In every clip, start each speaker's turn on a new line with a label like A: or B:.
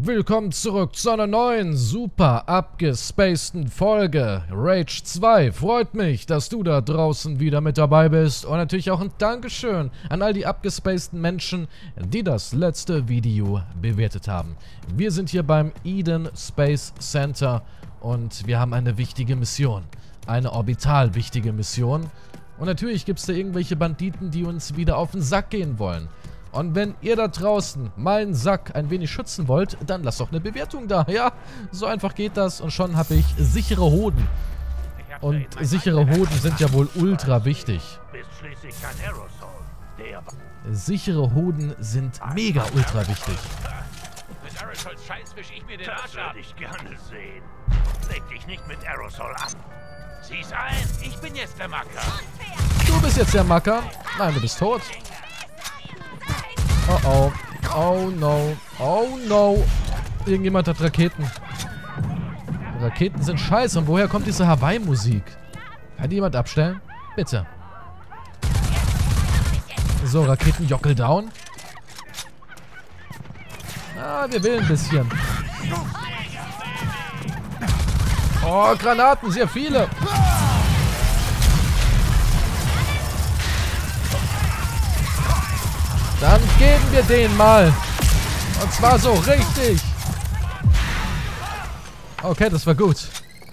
A: Willkommen zurück zu einer neuen, super abgespaceden Folge Rage 2. Freut mich, dass du da draußen wieder mit dabei bist. Und natürlich auch ein Dankeschön an all die abgespaceden Menschen, die das letzte Video bewertet haben. Wir sind hier beim Eden Space Center und wir haben eine wichtige Mission. Eine orbital wichtige Mission. Und natürlich gibt es da irgendwelche Banditen, die uns wieder auf den Sack gehen wollen. Und wenn ihr da draußen meinen Sack ein wenig schützen wollt, dann lasst doch eine Bewertung da. Ja, so einfach geht das. Und schon habe ich sichere Hoden. Und sichere Hoden sind ja wohl ultra wichtig. Sichere Hoden sind mega ultra wichtig.
B: Mit Aerosol Scheiß wisch ich mir den Arsch ab. Ich gerne sehen. Leg dich nicht mit Aerosol an. Sieh's ein, ich bin jetzt der Macker.
A: Du bist jetzt der Macker? Nein, du bist tot. Oh oh. Oh no. Oh no. Irgendjemand hat Raketen. Raketen sind scheiße. Und woher kommt diese Hawaii-Musik? Kann die jemand abstellen? Bitte. So, Raketenjockel down. Ah, wir will ein bisschen. Oh, Granaten, sehr viele. Dann geben wir den mal. Und zwar so richtig. Okay, das war gut.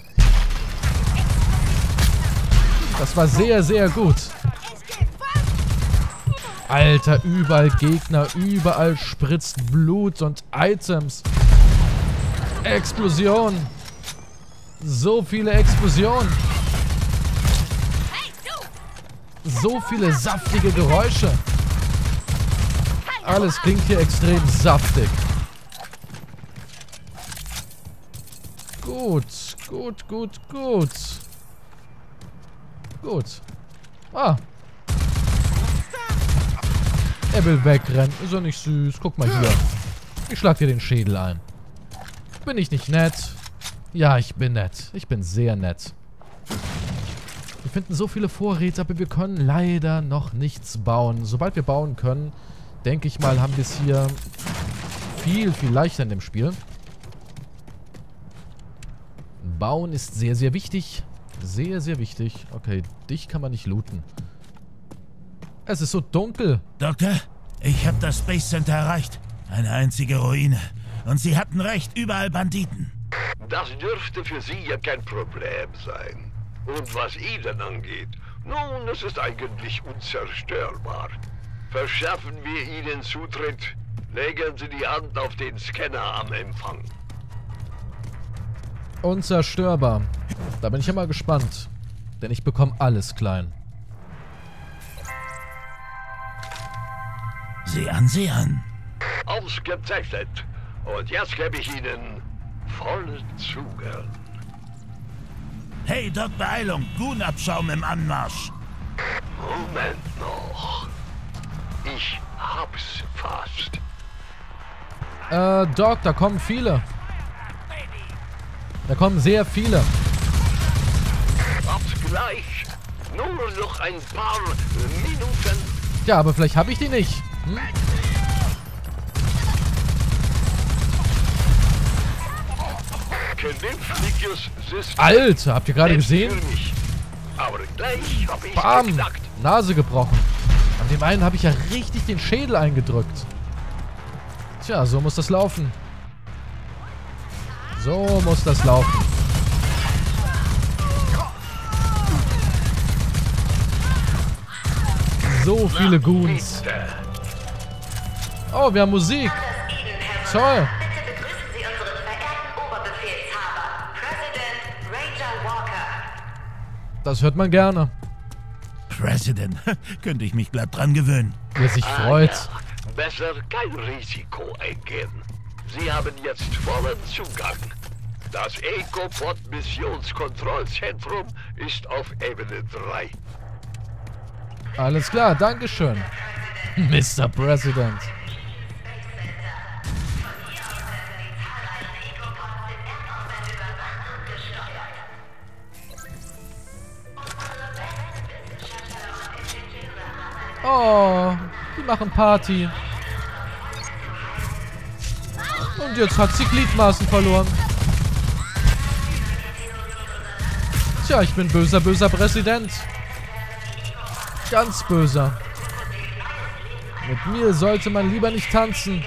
A: Das war sehr, sehr gut. Alter, überall Gegner, überall spritzt Blut und Items. Explosion. So viele Explosionen. So viele saftige Geräusche. Alles klingt hier extrem saftig. Gut, gut, gut, gut. Gut. Ah. Er will wegrennen. Ist doch nicht süß. Guck mal hier. Ich schlag dir den Schädel ein. Bin ich nicht nett? Ja, ich bin nett. Ich bin sehr nett. Wir finden so viele Vorräte, aber wir können leider noch nichts bauen. Sobald wir bauen können, denke ich mal, haben wir es hier viel, viel leichter in dem Spiel. Bauen ist sehr, sehr wichtig. Sehr, sehr wichtig. Okay, dich kann man nicht looten. Es ist so dunkel.
C: Doktor, ich habe das Space Center erreicht. Eine einzige Ruine. Und Sie hatten recht, überall Banditen.
D: Das dürfte für Sie ja kein Problem sein. Und was Eden angeht, nun, es ist eigentlich unzerstörbar. Verschaffen wir Ihnen Zutritt, legen Sie die Hand auf den Scanner am Empfang.
A: Unzerstörbar. Da bin ich ja mal gespannt. Denn ich bekomme alles klein.
C: Sieh an, sieh an.
D: Ausgezeichnet. Und jetzt gebe ich Ihnen vollen Zugang.
C: Hey, Doc, Beeilung. Gunabschaum im Anmarsch.
D: Moment noch. Ich hab's fast.
A: Doc, da kommen viele. Da kommen sehr viele.
D: Hab's gleich. Nur noch ein paar Minuten.
A: Ja, aber vielleicht habe ich die nicht. Hm? Alter, habt ihr gerade gesehen?
D: Aber gleich hab ich's
A: Bam!
D: geknackt.
A: Nase gebrochen. An dem einen habe ich ja richtig den Schädel eingedrückt. Tja, so muss das laufen. So muss das laufen. So viele Goons. Oh, wir haben Musik. Toll.
E: Bitte begrüßen Sie unseren verehrten Oberbefehlshaber, Präsident Ranger Walker.
A: Das hört man gerne.
C: President. Könnte ich mich glatt dran gewöhnen.
A: Wer sich freut.
D: Ja. Besser kein Risiko eingehen. Sie haben jetzt vollen Zugang. Das Ecopod-Missionskontrollzentrum ist auf Ebene 3.
A: Alles klar, Dankeschön. Mr. President. Oh, die machen Party. Und jetzt hat sie Gliedmaßen verloren. Tja, ich bin böser, böser Präsident. Ganz böser. Mit mir sollte man lieber nicht tanzen.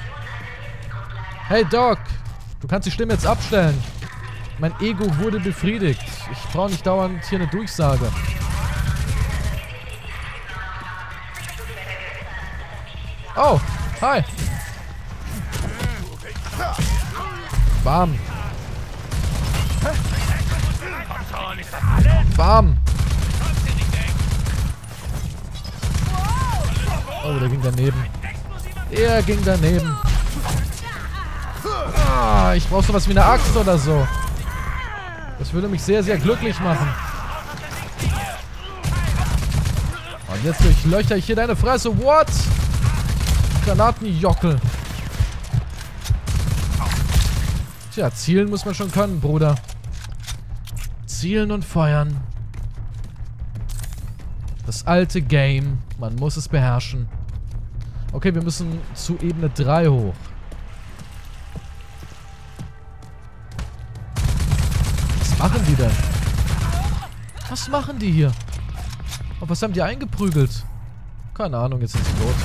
A: Hey Doc, du kannst die Stimme jetzt abstellen. Mein Ego wurde befriedigt. Ich brauche nicht dauernd hier eine Durchsage. Oh, hi. Bam. Bam. Oh, der ging daneben. Der ging daneben. Ah, ich brauche sowas wie eine Axt oder so. Das würde mich sehr, sehr glücklich machen. Und jetzt durchlöcher ich hier deine Fresse. What? Granatenjockel. Tja, zielen muss man schon können, Bruder. Zielen und feuern. Das alte Game. Man muss es beherrschen. Okay, wir müssen zu Ebene 3 hoch. Was machen die denn? Was machen die hier? Oh, was haben die eingeprügelt? Keine Ahnung, jetzt sind sie tot.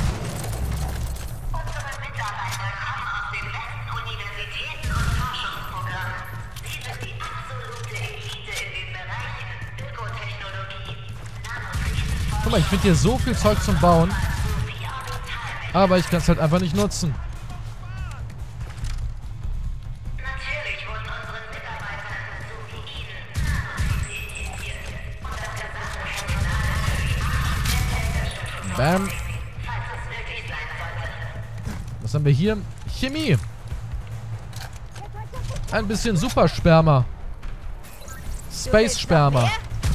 A: Guck mal, ich finde hier so viel Zeug zum Bauen. Aber ich kann es halt einfach nicht nutzen. Bam. Was haben wir hier? Chemie. Ein bisschen Supersperma. Space Sperma.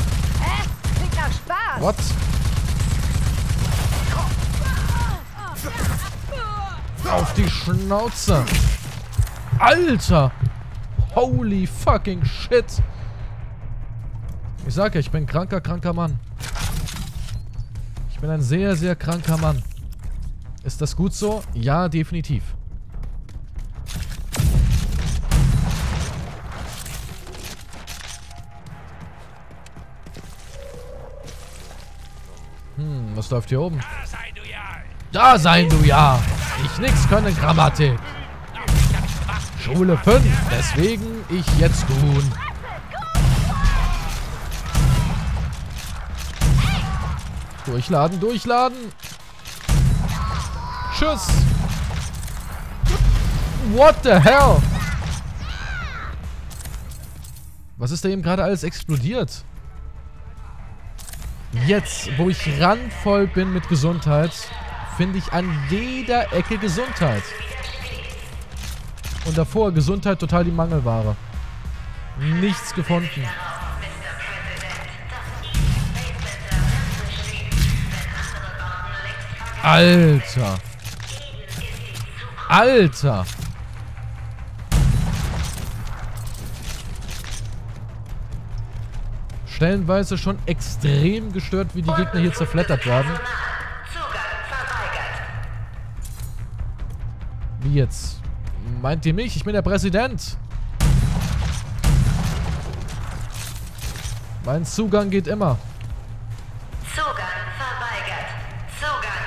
A: What? Auf die Schnauze. Alter. Holy fucking shit. Ich sag ja, ich bin ein kranker Mann. Ich bin ein sehr, sehr kranker Mann. Ist das gut so? Ja, definitiv. Was läuft hier oben? Da sein du ja! Ich nix können Grammatik. Schule 5, deswegen ich jetzt tun. Durchladen, durchladen. Tschüss. What the hell? Was ist da eben gerade alles explodiert? Jetzt, wo ich randvoll bin mit Gesundheit, finde ich an jeder Ecke Gesundheit. Und davor Gesundheit total die Mangelware. Nichts gefunden. Alter. Alter. Stellenweise schon extrem gestört, wie die Gegner hier zerfleddert werden. Wie jetzt? Meint ihr mich? Ich bin der Präsident. Mein Zugang geht immer.
E: Zugang verweigert. Zugang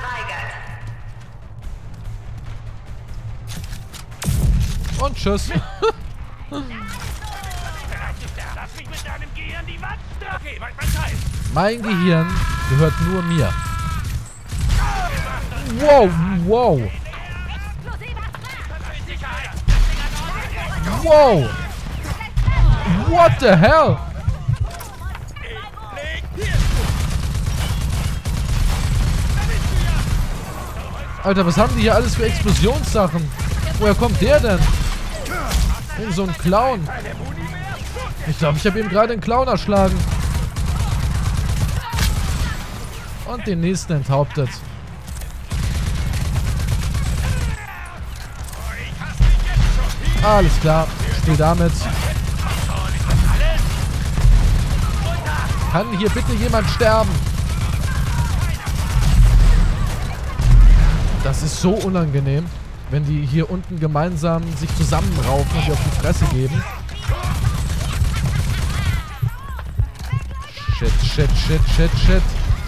E: verweigert.
A: Und tschüss. Mein Gehirn gehört nur mir. Wow, wow. Wow. What the hell? Alter, was haben die hier alles für Explosionssachen? Woher kommt der denn? So ein Clown. Ich glaube, ich habe eben gerade einen Clown erschlagen. Und den nächsten enthauptet. Alles klar. Spiel damit. Kann hier bitte jemand sterben? Das ist so unangenehm. wenn die hier unten gemeinsam sich zusammenraufen und die auf die Fresse geben. Shit, shit, shit, shit, shit.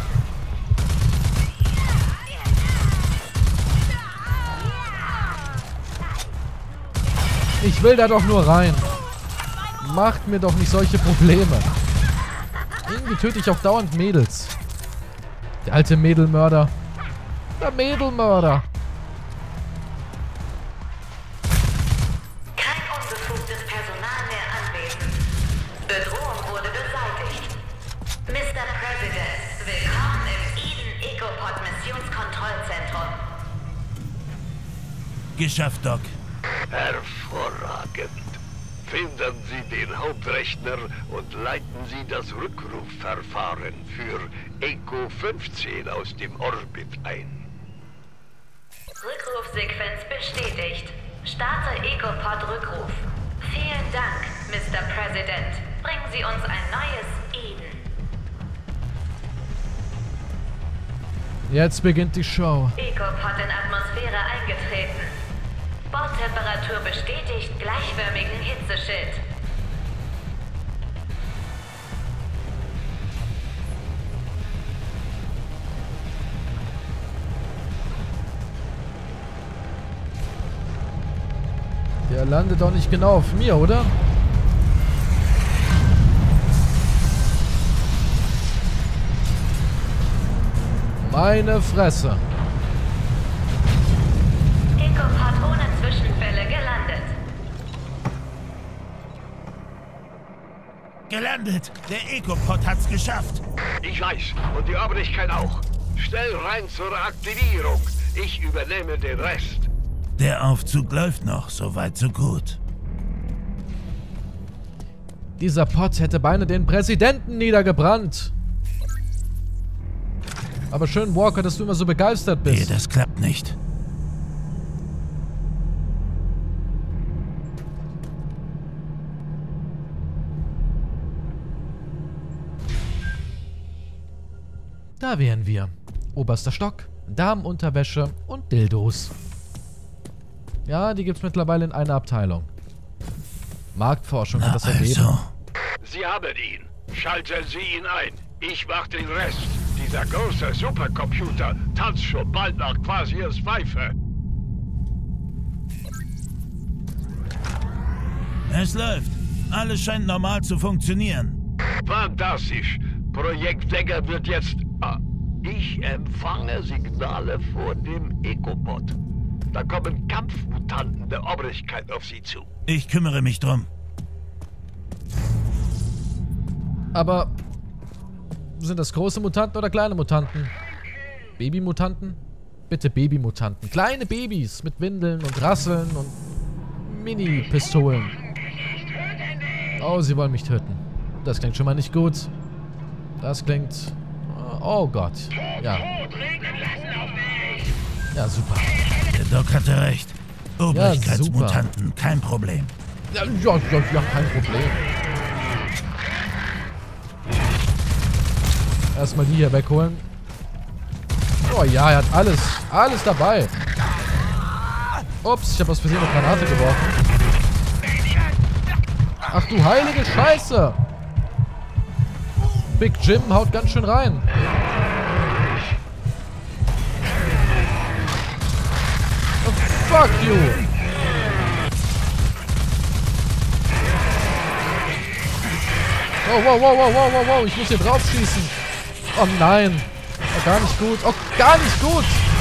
A: Ich will da doch nur rein. Macht mir doch nicht solche Probleme. Irgendwie töte ich auch dauernd Mädels. Der alte Mädelmörder. Der Mädelmörder.
E: Kein unbefugtes Personal mehr anwesend. Bedrohung wurde beseitigt. Mr. President, willkommen im Eden Ecopod Missionskontrollzentrum.
C: Geschafft, Doc.
D: Hervorragend. Finden Sie den Hauptrechner und leiten Sie das Rückrufverfahren für Eco 15 aus dem Orbit ein.
E: Rückrufsequenz bestätigt. Starte Ecopod-Rückruf. Vielen Dank, Mr. President. Bringen Sie uns ein neues Eden.
A: Jetzt beginnt die Show.
E: Ecopod in Atmosphäre eingetreten. Bordtemperatur bestätigt, gleichförmigen Hitzeschild.
A: Der landet doch nicht genau auf mir, oder? Meine Fresse.
E: Ecopod ohne Zwischenfälle gelandet.
C: Gelandet! Der Ecopod hat's geschafft!
D: Ich weiß, und die Obrigkeit auch. Schnell rein zur Aktivierung. Ich übernehme den Rest.
C: Der Aufzug läuft noch, soweit so gut.
A: Dieser Pod hätte beinahe den Präsidenten niedergebrannt. Aber schön, Walker, dass du immer so begeistert
C: Nee,
A: bist.
C: das klappt nicht.
A: Da wären wir. Oberster Stock, Damenunterwäsche und Dildos. Ja, die gibt's mittlerweile in einer Abteilung. Marktforschung hat das ergeben.
C: Also,
D: Sie haben ihn. Schalten Sie ihn ein. Ich mach den Rest. Dieser große Supercomputer tanzt schon bald nach Quasirs Pfeife.
C: es läuft. Alles scheint normal zu funktionieren.
D: Fantastisch. Projekt Dagger wird jetzt... ich empfange Signale vor dem Ecopod. Da kommen Kampfmutanten der Obrigkeit auf Sie zu.
C: Ich kümmere mich drum.
A: Aber sind das große Mutanten oder kleine Mutanten? Babymutanten? Bitte Babymutanten. Kleine Babys mit Windeln und Rasseln und Mini-Pistolen. Oh, sie wollen mich töten. Das klingt schon mal nicht gut. Das klingt... Oh Gott. Ja. Ja, super.
C: Der Doc hatte recht. Obrigkeitsmutanten, kein Problem.
A: Ja, kein Problem. Erstmal die hier wegholen. Oh ja, er hat alles dabei. Ups, ich habe aus Versehen eine Granate geworfen. Ach du heilige Scheiße. Big Jim haut ganz schön rein. Oh, fuck you. Wow, ich muss hier drauf schießen. Oh nein. Oh, gar nicht gut. Oh, gar nicht gut.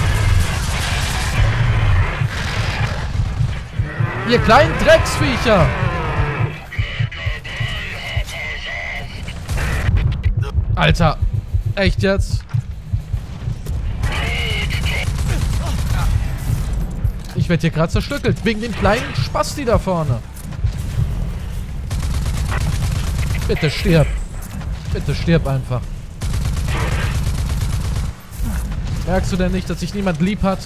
A: Ihr kleinen Drecksviecher. Alter. Echt jetzt? Ich werde hier gerade zerstückelt. Wegen dem kleinen Spasti da vorne. Bitte stirb. Bitte stirb einfach. Merkst du denn nicht, dass sich niemand lieb hat?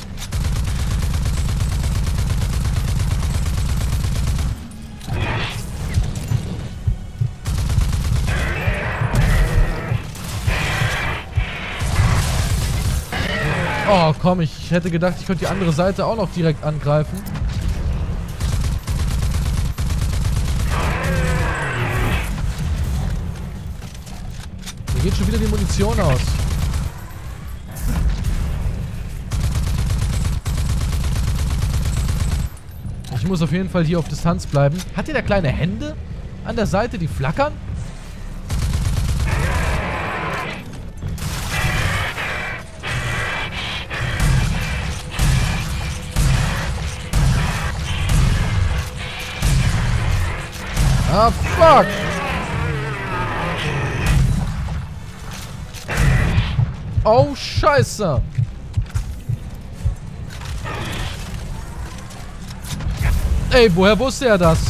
A: Oh, komm, ich hätte gedacht, ich könnte die andere Seite auch noch direkt angreifen. Mir geht schon wieder die Munition aus. Ich muss auf jeden Fall hier auf Distanz bleiben. Hat der kleine Hände an der Seite, die flackern? Ah, fuck! Oh, Scheiße! Ey, woher wusste er das?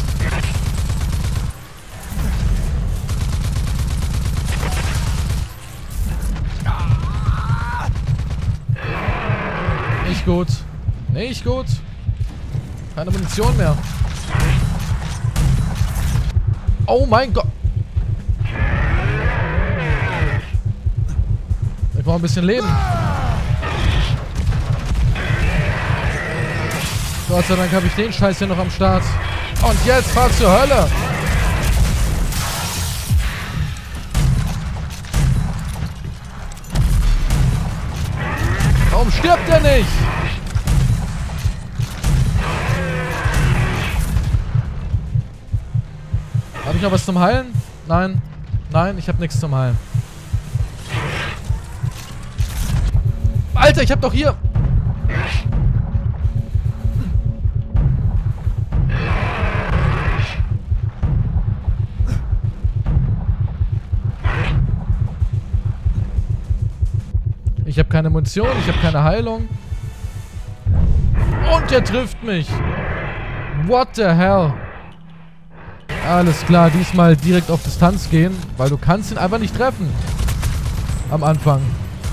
A: Nicht gut. Nicht gut. Keine Munition mehr. Oh mein Gott. Ich brauche ein bisschen Leben. Gott sei Dank habe ich den Scheiß hier noch am Start. Und jetzt fahr zur Hölle. Warum stirbt er nicht? Habe ich noch was zum Heilen? Nein. Nein, ich habe nichts zum Heilen. Alter, ich habe doch hier... Ich habe keine Munition, ich habe keine Heilung. Und der trifft mich. What the hell? Alles klar, diesmal direkt auf Distanz gehen, weil du kannst ihn einfach nicht treffen. Am Anfang.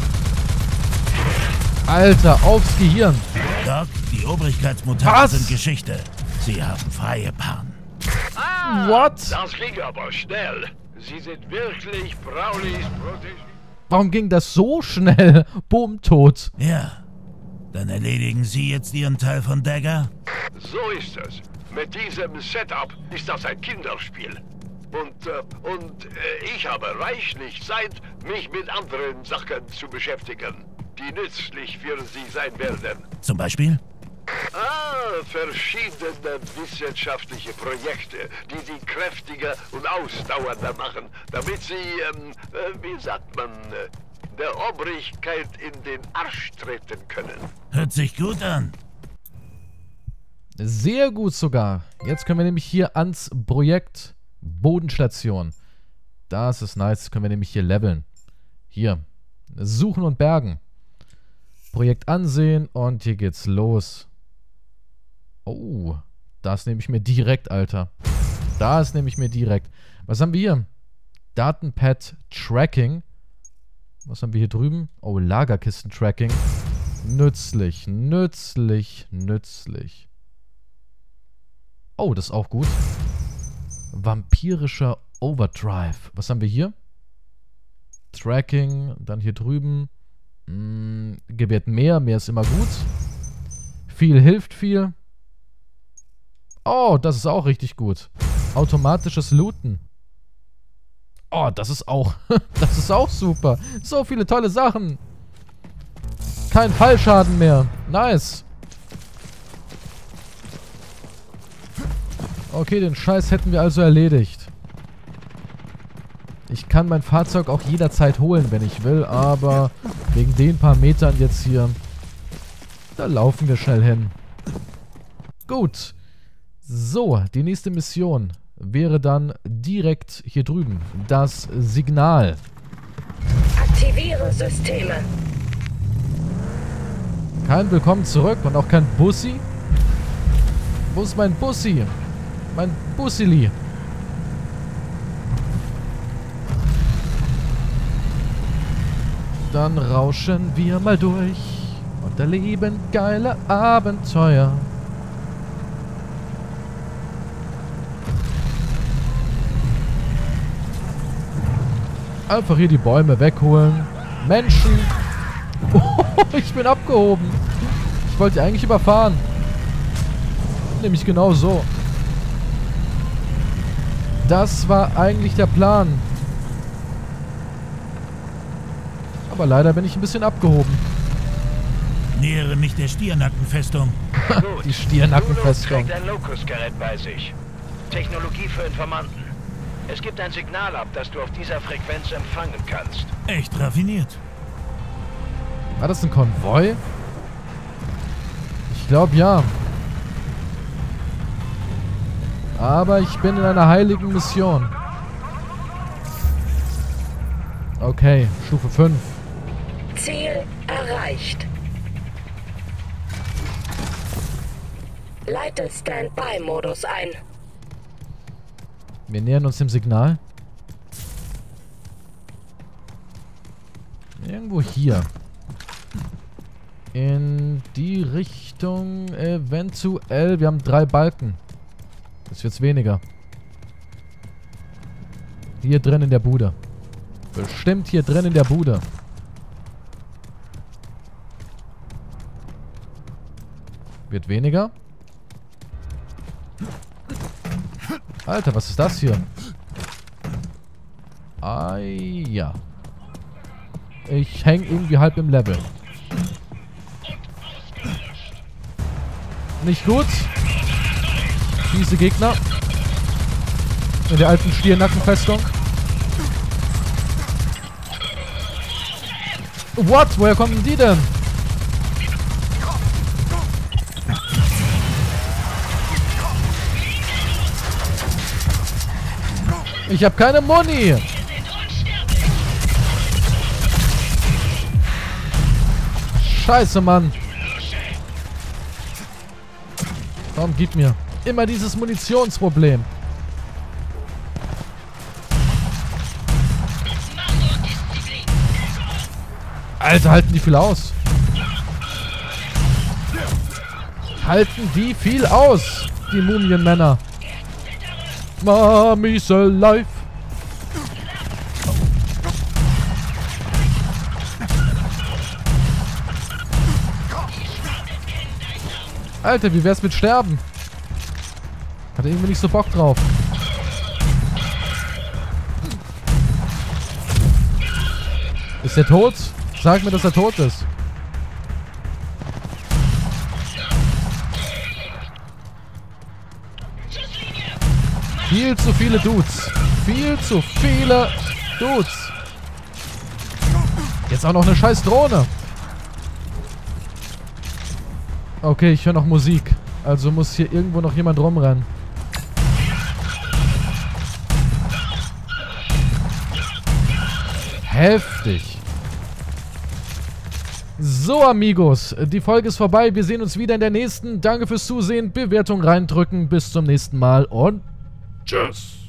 A: Alter, aufs Gehirn.
C: Doc, die Obrigkeitsmutanten sind Geschichte. Sie haben freie Bahn.
A: What?
D: Das ging aber schnell. Sie sind wirklich Brownies Protégé.
A: Warum ging das so schnell? Boom, tot.
C: Ja. Dann erledigen Sie jetzt Ihren Teil von Dagger?
D: So ist es. Mit diesem Setup ist das ein Kinderspiel. Und ich habe reichlich Zeit, mich mit anderen Sachen zu beschäftigen, die nützlich für Sie sein werden.
C: Zum Beispiel?
D: Verschiedene wissenschaftliche Projekte, die Sie kräftiger und ausdauernder machen, damit Sie, wie sagt man, der Obrigkeit in den Arsch treten können.
C: Hört sich gut an.
A: Sehr gut sogar. Jetzt können wir nämlich hier ans Projekt Bodenstation. Das ist nice. Das können wir nämlich hier leveln. Hier. Suchen und bergen. Projekt ansehen und hier geht's los. Oh, das nehme ich mir direkt, Alter. Das nehme ich mir direkt. Was haben wir hier? Datenpad Tracking. Was haben wir hier drüben? Oh, Lagerkisten Tracking. Nützlich, nützlich, nützlich. Oh, das ist auch gut. Vampirischer Overdrive. Was haben wir hier? Tracking. Dann hier drüben. Gewährt mehr. Mehr ist immer gut. Viel hilft viel. Oh, das ist auch richtig gut. Automatisches Looten. Oh, das ist auch... das ist auch super. So viele tolle Sachen. Kein Fallschaden mehr. Nice. Okay, den Scheiß hätten wir also erledigt. Ich kann mein Fahrzeug auch jederzeit holen, wenn ich will, aber wegen den paar Metern jetzt hier, da laufen wir schnell hin. Gut. So, die nächste Mission wäre dann direkt hier drüben. Das Signal.
E: Aktiviere Systeme.
A: Kein Willkommen zurück und auch kein Bussi. Wo ist mein Bussi? Mein Bussili. Dann rauschen wir mal durch und erleben geile Abenteuer. Einfach hier die Bäume wegholen. Menschen. Ich bin abgehoben. Ich wollte die eigentlich überfahren. Nämlich genau so. Das war eigentlich der Plan. Aber leider bin ich ein bisschen abgehoben.
C: Nähere mich der Stiernackenfestung.
A: Die Stiernackenfestung.
B: trägt ein Locus-Gerät bei sich. Technologie für Informanten. Es gibt ein Signal ab, das du auf dieser Frequenz empfangen kannst.
C: Echt raffiniert.
A: War das ein Konvoi? Ich glaube ja. Aber ich bin in einer heiligen Mission. Okay, Stufe 5.
F: Ziel erreicht. Leite Standby-Modus ein.
A: Wir nähern uns dem Signal. Irgendwo hier. In die Richtung eventuell. Wir haben 3 Balken. Das wird's weniger. Hier drin in der Bude. Bestimmt hier drin in der Bude. Wird weniger. Alter, was ist das hier? Ah, ja. Ich hänge irgendwie halb im Level. Nicht gut. Fiese Gegner. In der alten Stiernackenfestung. What? Woher kommen die denn? Ich habe keine Muni. Scheiße, Mann. Komm, gib mir. Immer dieses Munitionsproblem. Alter, halten die viel aus. Halten die viel aus, die Mumienmänner. Mommy's alive. Alter, wie wär's mit Sterben? Hat er irgendwie nicht so Bock drauf. Ist der tot? Sag mir, dass er tot ist. Viel zu viele Dudes. Viel zu viele Dudes. Jetzt auch noch eine scheiß Drohne. Okay, ich höre noch Musik. Also muss hier irgendwo noch jemand rumrennen. Heftig. So, Amigos. Die Folge ist vorbei. Wir sehen uns wieder in der nächsten. Danke fürs Zusehen. Bewertung reindrücken. Bis zum nächsten Mal und tschüss.